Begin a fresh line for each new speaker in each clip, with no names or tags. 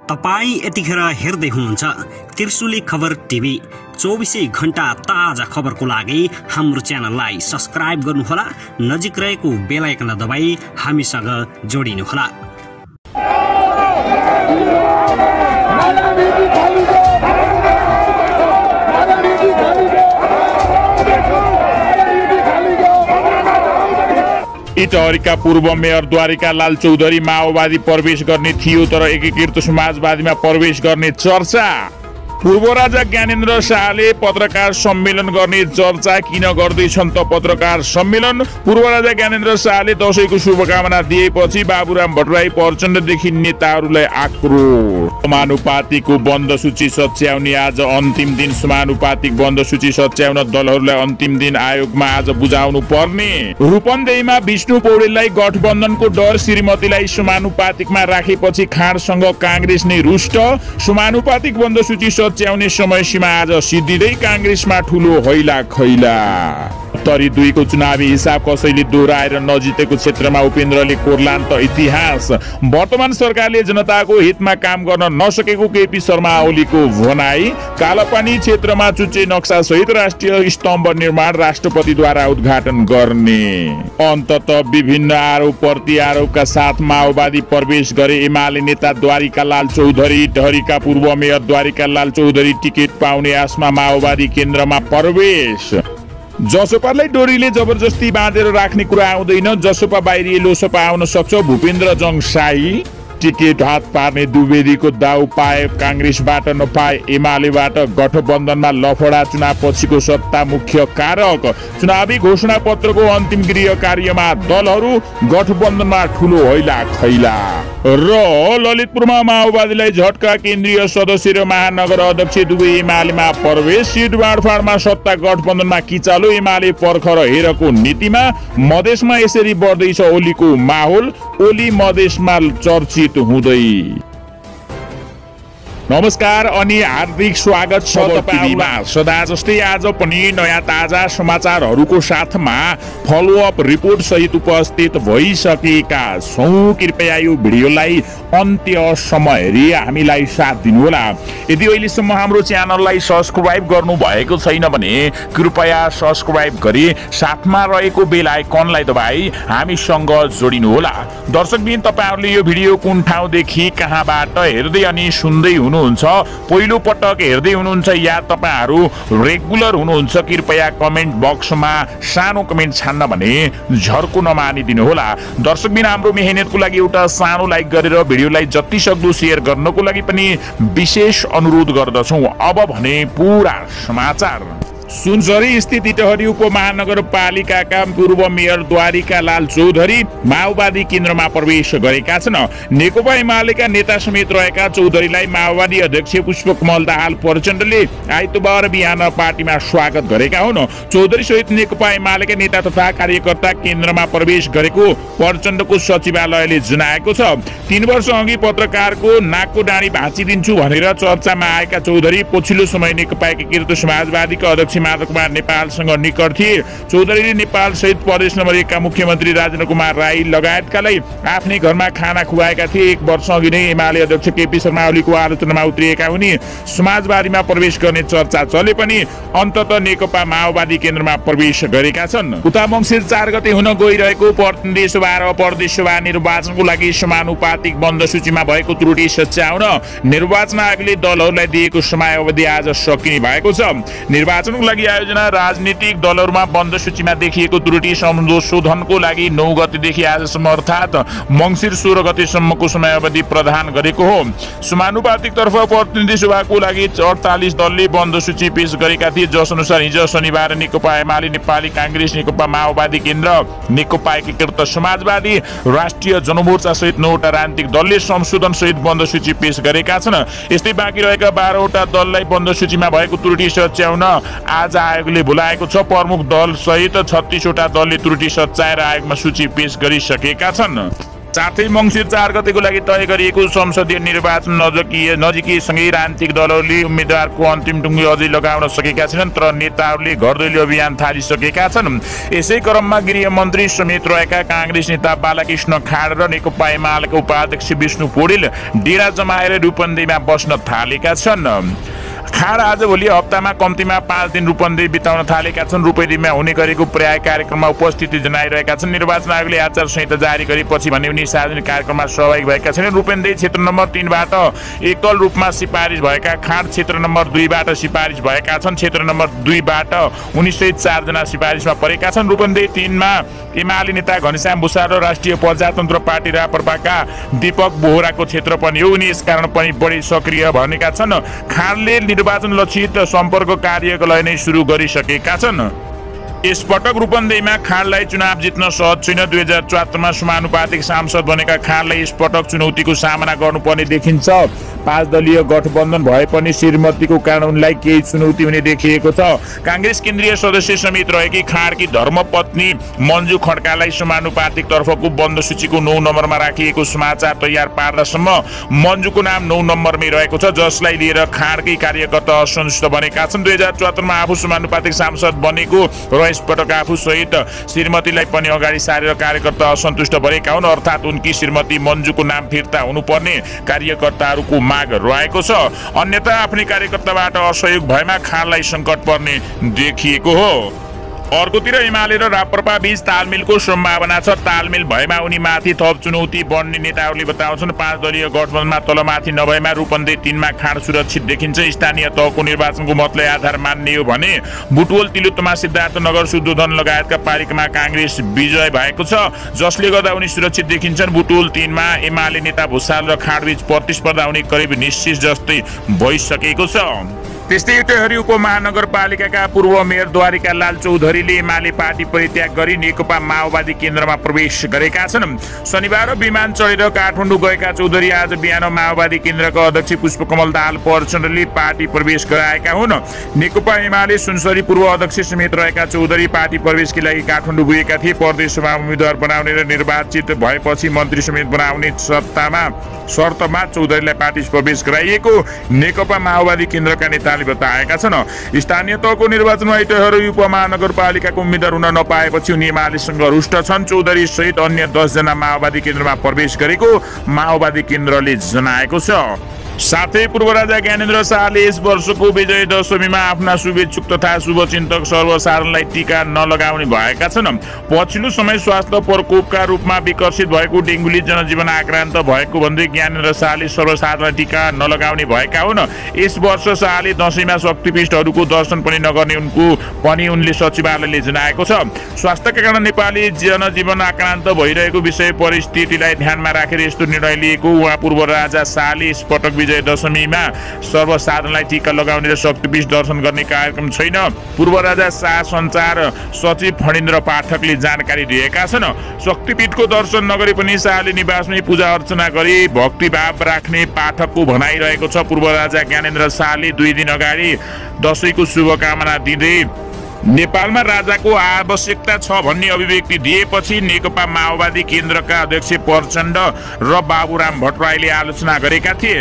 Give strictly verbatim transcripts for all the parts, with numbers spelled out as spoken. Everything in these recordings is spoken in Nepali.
तपाई यतिखेर हेर्दै हुनुहुन्छ त्रिशुली खबर टिभी। चौबीसै घण्टा ताजा खबरको लागि हाम्रो च्यानललाई सब्स्क्राइब गर्नुहोला, नजिक रहेको बेल आइकन दबाई हामीसँग जोडिनुहोला।
इटहरीका पूर्व मेयर द्वारिका लाल चौधरी माओवादी प्रवेश गर्ने थियो, तर एकीकृत समाजवादीमा प्रवेश गर्ने चर्चा। पूर्व राजा ज्ञानेन्द्र शाहले पत्रकार सम्मेलन गर्ने चर्चा किन गर्दैछन् त पत्रकार सम्मेलन? पूर्व राजा ज्ञानेन्द्र शाहले दशैंको शुभकामना दिएपछि बाबुराम भट्टराई प्रचण्डदेखि नेताहरूलाई आक्रोश। समानुपातिकको बन्द सूची सच्याउने आज अन्तिम दिन। समानुपातिक बन्द सूची सच्याउन दलहरूलाई अन्तिम दिन आयोगमा आज बुझाउनु पर्ने। रूपन्देहीमा विष्णु पौडेललाई गठबन्धनको डर, श्रीमतीलाई समानुपातिकमा राखेपछि खाँडसँग काङ्ग्रेस नै रुष्ट। समानुपातिक बन्द सूची सच्याउने समय सीमा आज सिद्धिँदै काङ्ग्रेसमा ठुलो हैला खैला। उत्तरी दुईको चुनावी हिसाब कसैले दोहोऱ्याएर नजितेको क्षेत्रमा उपेन्द्रले कोर्लान् त इतिहास। वर्तमान सरकारले जनताको हितमा काम गर्न नसकेको केपी शर्मा ओलीको भनाई। कालापानी क्षेत्रमा चुच्चे नक्सा सहित राष्ट्रिय स्तम्भ निर्माण राष्ट्रपतिद्वारा उद्घाटन गर्ने। अन्ततः विभिन्न आरोप प्रत्यारोपका साथ माओवादी प्रवेश गरे एमाले नेता द्वारिका लाल चौधरी। इटहरीका पूर्व मेयर द्वारिका लाल चौधरी टिकट पाउने आशमा माओवादी केन्द्रमा प्रवेश। जसपालाई डोरीले जबरजस्ती बाँधेर राख्ने कुरा आउँदैन, जसपा बाहिरिए लोसपा आउन सक्छ। भूपेन्द्र जङ शाही। टिकट हात पार्ने द्विवेदीको दाउ पाए काङ्ग्रेसबाट नपाए एमालेबाट गठबन्धनमा लफडा। चुनाव पछिको सत्ता मुख्य कारक। चुनावी घोषणा पत्रको अन्तिम गृह कार्यमा दलहरू, गठबन्धनमा ठुलो हैला खैला। र ललितपुरमा माओवादीलाई झट्का, केन्द्रीय सदस्य र महानगर अध्यक्ष दुवै एमालेमा प्रवेश। सिट बाँडफाँडमा सत्ता गठबन्धनमा किचालो, एमाले पर्खर हेरको नीतिमा। मधेसमा यसरी बढ्दैछ ओलीको माहौल, ओली मधेसमा चर्चित हुँदै। नमस्कार अनि हार्दिक स्वागत छ तपाईमा। सदा जस्तै आज पनि नयाँ ताजा समाचारहरूको साथमा फलोअप रिपोर्ट सहित उपस्थित भइसकेका छौँ। कृपया यो भिडियोलाई अन्त्यसम्म हेरी हामीलाई साथ दिनुहोला। यदि अहिलेसम्म हाम्रो च्यानललाई सब्स्क्राइब गर्नु भएको छैन भने कृपया सब्स्क्राइब गरी साथमा रहेको बेल आइकनलाई दबाई हामीसँग जोडिनुहोला। दर्शकबिन, तपाईहरूले यो भिडियो कुन ठाउँदेखि कहाँबाट हेर्दै अनि सुन्दै हुनुहुन्छ? पहिलो पटक हेर्दै हुनुहुन्छ या तपाईहरू रेगुलर हुनुहुन्छ? कृपया कमेन्ट बक्समा सानो कमेन्ट छान्न भने झर्को नमानिदिनु होला। दर्शकबिन, हाम्रो मेहनतको लागि एउटा सानो लाइक गरेर भिडियोलाई जति सक्दो शेयर गर्नको लागि पनि विशेष अनुरोध गर्दछौँ। अब भने पुरा समाचार। सुनसरी स्थित इटहरी उपमहानगरपालिकाका पूर्व मेयर द्वारिका लाल चौधरी माओवादी केन्द्रमा प्रवेश गरेका छन्। नेकपा एमालेका नेता समेत रहेका चौधरीलाई माओवादी अध्यक्ष पुष्पकमल दाहाल प्रचण्डले आइतबार बिहान पार्टीमा स्वागत गरेका हुन्। चौधरी सहित नेकपा एमालेका नेता तथा कार्यकर्ता केन्द्रमा प्रवेश गरेको प्रचण्डको सचिवालयले जनाएको छ। तीन वर्ष अघि पत्रकारको नाकको डाँडी भाँचिदिन्छु भनेर चर्चामा आएका चौधरी पछिल्लो समय नेकपा एकीकृत समाजवादीका अध्यक्ष माधव कुमार नेपालसँग निकट थिए। चौधरीले नेपाल सहित प्रदेश नम्बर एकका मुख्यमन्त्री राजेन्द्र कुमार राई लगायतकालाई आफ्नै घरमा खाना खुवाएका थिए। एक वर्ष अघि नै एमाले अध्यक्ष केपी शर्मा ओलीको आलोचनामा उत्रिएका उनी समाजवादीमा प्रवेश गर्ने चर्चा चले पनि अन्ततः नेकपा माओवादी केन्द्रमा प्रवेश गरेका छन्। उता मङ्सिर चार गते हुन गइरहेको प्रतिनिधि सभा र प्रदेश सभा निर्वाचनको लागि समानुपातिक बन्द सूचीमा भएको त्रुटि सच्याउन निर्वाचन आयोगले दलहरूलाई दिएको समयावधि आज सकिने भएको छ। निर्वाचन लागि आयोजना राजनीतिक दलहरूमा बन्द सूचीमा देखिएको त्रुटि संशोधनको लागि नौ गतेदेखि आजसम्म अर्थात् मङ्सिर सोह्र गतेसम्मको समयावधि प्रदान गरेको हो। समानुपातिक तर्फ प्रतिनिधि सभाको लागि अडतालिस दलले बन्द सूची पेश गरेका थिए, जसअनुसार हिजो शनिबार नेकपा एमाले, नेपाली काङ्ग्रेस, नेकपा माओवादी केन्द्र, नेकपा एकीकृत समाजवादी, राष्ट्रिय जनमोर्चा सहित नौवटा राजनीतिक दलले संशोधन सहित बन्द सूची पेश गरेका छन्। यस्तै बाँकी रहेका बाह्रवटा दललाई बन्द सूचीमा भएको त्रुटि सच्याउन आज आयोगले बोलाएको छ। प्रमुख दल सहित छत्तीसवटा दलले त्रुटि सच्याएर आयोगमा सूची पेश गरिसकेका छन्। साथै मङ्सिर चार गतेको लागि तय गरिएको संसदीय निर्वाचन नजिकिए नजिकिएसँगै राजनीतिक दलहरूले उम्मेद्वारको अन्तिम टुङ्गी अझै लगाउन सकेका छैनन् तर नेताहरूले घरदैलो अभियान थालिसकेका छन्। यसै क्रममा गृहमन्त्री समेत रहेका काङ्ग्रेस नेता बालकृष्ण खाँड र नेकपा एमालेका उपाध्यक्ष विष्णु पौडेल डेरा जमाएर रूपन्देहीमा बस्न थालेका छन्। खाँड आजभोलि हप्तामा कम्तीमा पाँच दिन रूपन्देही बिताउन थालेका छन्। रूपन्देहीमा हुने गरेको पर्याय कार्यक्रममा उपस्थिति जनाइरहेका छन्। निर्वाचन आयोगले आचार संहिता जारी गरेपछि भने उनी सार्वजनिक कार्यक्रममा सहभागी भएका छैनन्। रूपन्देही क्षेत्र नम्बर तीनबाट एकल रूपमा सिफारिस भएका खाँड क्षेत्र नम्बर दुईबाट सिफारिस भएका छन्। क्षेत्र नम्बर दुईबाट उनी सहित चारजना सिफारिसमा परेका छन्। रूपन्देही तीनमा एमाले नेता घनश्याम भूषाल र राष्ट्रिय प्रजातन्त्र पार्टी राप्रपाका दीपक बोहराको क्षेत्र पनि हो। उनी यसकारण पनि बढी सक्रिय बनेका छन्। खाँडले निर्वाचन लक्षित सम्पर्क कार्यलाई नै सुरु गरिसकेका छन्। यसपटक रूपन्देहीमा खाँडलाई चुनाव जित्न सहज छैन। दुई हजार चौहत्तरमा समानुपातिक सांसद बनेका खाँडलाई यसपटक चुनौतीको सामना गर्नुपर्ने देखिन्छ। पाँच दलीय गठबन्धन भए पनि श्रीमतीको कारण उनलाई केही चुनौती हुने देखिएको छ। काङ्ग्रेस केन्द्रीय सदस्य समेत रहेकी खाँडकी धर्मपत्नी मन्जु खड्कालाई समानुपातिक तर्फको बन्द सूचीको नौ नम्बरमा राखिएको समाचार तयार पार्दासम्म मन्जुको नाम नौ नम्बरमै रहेको छ, जसलाई लिएर खाँडकै कार्यकर्ता असन्तुष्ट बनेका छन्। दुई हजार चौहत्तरमा आफू समानुपातिक सांसद बनेको र यसपटक आफू सहित श्रीमतीलाई पनि अगाडि सारेर कार्यकर्ता असन्तुष्ट बनेका हुन्। अर्थात् उनकी श्रीमती मन्जुको नाम फिर्ता हुनुपर्ने कार्यकर्ताहरूको माग रहेको छ। अन्यथा आफ्नै कार्यकर्ताबाट असहयोग भएमा खाँडलाई सङ्कट पर्ने देखिएको हो। अर्कोतिर एमाले र राप्रपा बीच तालमेलको सम्भावना छ। तालमेल भएमा उनी माथि थप चुनौती बढ्ने नेताहरूले बताउँछन्। पाँच दलीय गठबन्धनमा तलमाथि नभएमा रूपन्देही तीनमा खाँड सुरक्षित देखिन्छ। स्थानीय तहको निर्वाचनको मतलाई आधार मान्ने हो भने बुटवल तिलोत्तमा सिद्धार्थनगर शुद्धोधन लगायतका पालिकामा काङ्ग्रेस विजय भएको छ, जसले गर्दा उनी सुरक्षित देखिन्छन्। बुटवल तीनमा एमाले नेता भूषाल र खाँडबीच प्रतिस्पर्धा हुने करिब निश्चित जस्तै भइसकेको छ। त्यस्तै इटहरी उपमहानगरपालिकाका पूर्व मेयर द्वारिका लाल चौधरीले एमाले पार्टी परित्याग गरी नेकपा माओवादी केन्द्रमा प्रवेश गरेका छन्। शनिबार विमान चढेर काठमाडौँ गएका चौधरी आज बिहान माओवादी केन्द्रका अध्यक्ष पुष्पकमल दाहाल प्रचण्डले पार्टी प्रवेश गराएका हुन्। नेकपा एमाले सुनसरी पूर्व अध्यक्ष समेत रहेका चौधरी पार्टी प्रवेशका लागि काठमाडौँ पुगेका थिए। प्रदेश सभा उम्मेद्वार बनाउने र निर्वाचित भएपछि मन्त्री समेत बनाउने सत्तामा शर्तमा चौधरीलाई पार्टी प्रवेश गराइएको नेकपा माओवादी केन्द्रका नेता बताएका छन्। स्थानीय तहको निर्वाचनमा इटहरी उपमहानगरपालिकाको उम्मेद्वार हुन नपाएपछि उनी एमालेसँग रुष्ट छन्। चौधरी सहित अन्य दसजना माओवादी केन्द्रमा प्रवेश गरेको माओवादी केन्द्रले जनाएको छ। साथै पूर्व राजा ज्ञानेन्द्र शाहले यस वर्षको विजय दशमीमा आफ्ना शुभेच्छुक तथा शुभचिन्तक सर्वसाधारणलाई टीका नलगाउने भएका छन्। पछिल्लो समय स्वास्थ्य प्रकोपका रूपमा विकसित भएको डेङ्गुले जनजीवन आक्रान्त भएको भन्दै ज्ञानेन्द्र शाहले सर्वसाधारण टीका नलगाउने भएका हुन्। यस वर्ष शाहले दशैंमा शक्तिपीठहरूको दर्शन पनि नगर्ने उनको पनि उनले सचिवालयले जनाएको छ। स्वास्थ्यका कारण नेपाली जनजीवन आक्रान्त भइरहेको विषय परिस्थितिलाई ध्यानमा राखेर यस्तो निर्णय लिएको उहाँ पूर्व राजा शाहले यसपटक विजय दशमीमा सर्वसाधारणलाई टीका लगाउने र शक्तिपीठ दर्शन गर्ने कार्यक्रम छैन। पूर्व राजा शाह सञ्चार सचिव फणेन्द्र पाठकले जानकारी दिएका छन्। शक्तिपीठको दर्शन नगरे पनि शाहले निवासमै पूजा अर्चना गरी भक्तिभाव राख्ने पाठकको भनाइरहेको छ। पूर्व राजा ज्ञानेन्द्र शाहले दुई दिन अगाडि दशैंको शुभकामना दिँदै नेपालमा राजाको आवश्यकता छ भन्ने अभिव्यक्ति दिएपछि नेकपा माओवादी केन्द्रका अध्यक्ष प्रचण्ड र बाबुराम भट्टराईले आलोचना गरेका थिए।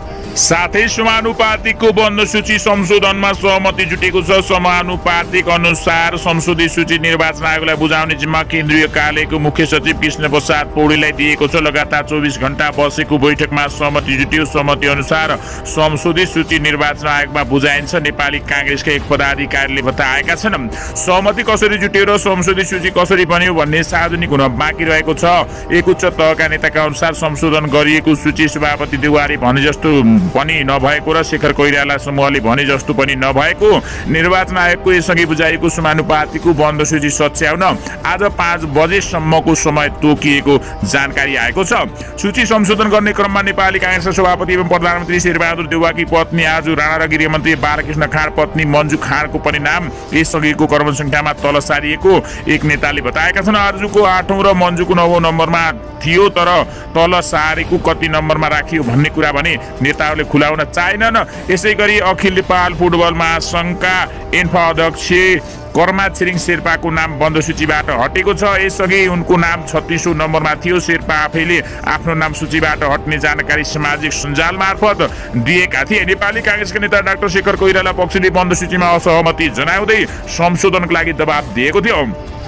साथै समानुपातिकको बन्द सूची संशोधनमा सहमति जुटेको छ। समानुपातिक अनुसार संशोधित सूची निर्वाचन आयोगलाई बुझाउने जिम्मा केन्द्रीय कार्यालयको मुख्य सचिव कृष्ण प्रसाद पौडेललाई दिएको छ। लगातार चौबिस घण्टा बसेको बैठकमा सहमति जुट्यो। सहमति अनुसार संशोधित सूची निर्वाचन आयोगमा बुझाइन्छ, नेपाली काङ्ग्रेसका एक पदाधिकारीले बताएका छन्। सहमति कसरी जुट्यो र संशोधित सूची कसरी बन्यो भन्ने सार्वजनिक हुन बाँकी रहेको छ। एक उच्च तहका नेताका अनुसार संशोधन गरिएको सूची सभापति देउवारी भने जस्तो पनि नभएको र शेखर कोइराला समूहले भने जस्तो पनि नभएको निर्वाचन आयोगको यसअघि बुझाइएको समानुपातिकको बन्द सूची सच्याउन आज पाँच बजेसम्मको समय तोकिएको जानकारी आएको छ। सूची संशोधन गर्ने क्रममा नेपाली काङ्ग्रेसका सभापति एवं प्रधानमन्त्री शेरबहादुर देउवाकी पत्नी आजु राणा र गृहमन्त्री बालकृष्ण खाँड पत्नी मन्जु खाँडको पनि नाम यसअघिको कर्मसङ्ख्यामा तल सारिएको एक नेताले बताएका छन्। आजको आठौँ र मन्जुको नवौँ नम्बरमा थियो, तर तल सारेको कति नम्बरमा राखियो भन्ने कुरा भने नेताहरूले खुलाउन चाहेनन्। यसै गरी अखिल नेपाल फुटबल महासङ्घका इन्फा अध्यक्ष कर्मा छिरिङ शेर्पाको नाम बन्द सूचीबाट हटेको छ। यसअघि उनको नाम छत्तीसौँ नम्बरमा थियो। शेर्पा आफैले आफ्नो नाम सूचीबाट हट्ने जानकारी सामाजिक सञ्जाल मार्फत दिएका थिए। नेपाली कांग्रेसका नेता डाक्टर शेखर कोइराला पक्षले बन्द सूचीमा असहमति जनाउँदै संशोधनको लागि दबाब दिएको थियो।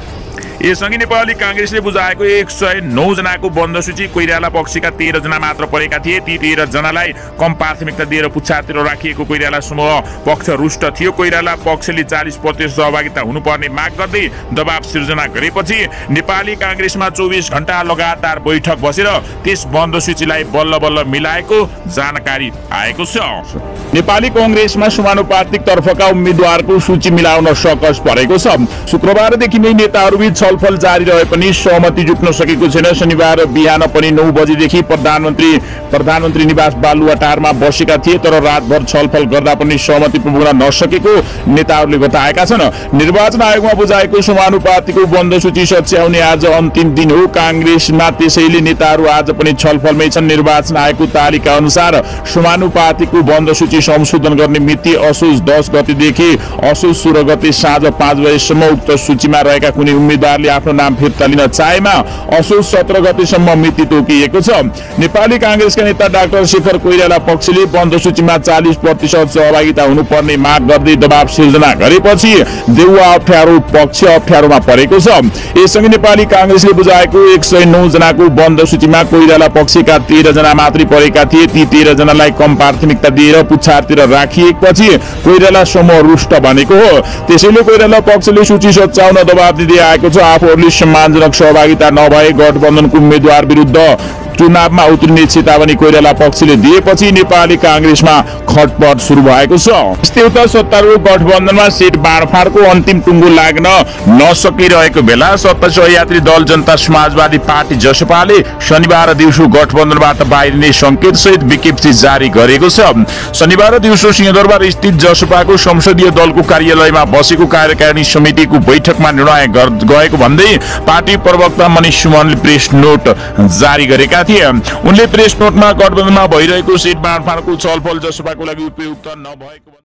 यसअघि नेपाली कांग्रेसले बुझाएको एक सय नौ जनाको बन्द सूची कोइराला पक्षका तेह्र जना मात्र परेका थिए। ती तेह्र जनालाई कम प्राथमिकता दिएर पुच्छारतिर राखिएको कोइराला समूह पक्ष रुष्ट थियो। कोइराला पक्षले चालीस प्रतिशत सहभागिता हुनुपर्ने माग गर्दै दबाब सिर्जना गरेपछि नेपाली कांग्रेसमा चौबिस घण्टा लगातार बैठक बसेर त्यस बन्द सूचीलाई बल्ल बल्ल मिलाएको जानकारी आएको छ। नेपाली कांग्रेसमा समानुपातिक तर्फका उम्मेद्वारको सूची मिलाउन सकस परेको छ। शुक्रबारदेखि नै नेताहरूबीच छलफल जारी रहे पनि सहमति जुट्न सकेको छैन। शनिबार बिहान पनि नौ बजेदेखि प्रधानमन्त्री प्रधानमन्त्री निवास बालुवाटारमा बसेका थिए, तर रातभर छलफल गर्दा पनि सहमति पुग्न नसकेको नेताहरूले बताएका छन्। निर्वाचन आयोगमा बुझाएको समानुपातिको बन्द सूची सच्याउने आज अन्तिम दिन हो। कांग्रेसमा त्यसैले नेताहरू आज पनि छलफलमै छन्। निर्वाचन आयोगको तालिका अनुसार समानुपातिको बन्द सूची संशोधन गर्ने मिति असोज दस गतेदेखि असोज सोह्र गते साँझ पाँच बजेसम्म उक्त सूचीमा रहेका कुनै उम्मेद्वार आफ्नो नाम फिर्ता लिन चाहेमा असोज सत्र गतेसम्म मिति तोकिएको छ। नेपाली कांग्रेसका नेता डाक्टर शेखर कोइराला पक्षले बन्द सूचीमा चालीस प्रतिशत सहभागिता हुनुपर्ने माग गर्दै दबाब सिर्जना गरेपछि देउवा अप्ठ्यारो पक्ष अप्ठ्यारोमा परेको छ। यससँगै नेपाली कांग्रेसले बुझाएको एक सय नौ जनाको बन्द सूचीमा कोइराला पक्षका तेह्र जना मात्रै परेका थिए। ती तेह्र जनालाई कम प्राथमिकता दिएर पुच्छारतिर राखिएपछि कोइराला समूह रुष्ट बनेको हो। त्यसैले कोइराला पक्षले सूची सच्याउन दबाब दिँदै आएको छ। आफूहरूले सम्मानजनक सहभागिता नभए गठबन्धनको उम्मेद्वार विरुद्ध चुनावमा उत्रिने चेतावनी कोइराला पक्षले दिएपछि नेपाली कांग्रेसमा खटपट सुरु भएको छ। यस्तै उता सत्तारूढ गठबन्धनमा सीट बाँडफाँडको अन्तिम टुङ्गो लाग्न नसकिरहेको बेला सत्ता सहयात्री दल जनता समाजवादी पार्टी जसपाले शनिबार दिउँसो गठबन्धनबाट बाहिरिने संकेत सहित विज्ञप्ति जारी गरेको छ। शनिबार दिउँसो सिंहदरबार स्थित जसपाको संसदीय दलको कार्यालयमा बसेको कार्यकारिणी समितिको बैठकमा निर्णय गएको भन्दै पार्टी प्रवक्ता मनिष सुमनले प्रेस नोट जारी गरेका थिए। उनले प्रेस नोटमा गठबन्धनमा भइरहेको सीट बाँडफाँडको छलफल जसपाको लागि उपयुक्त नभएको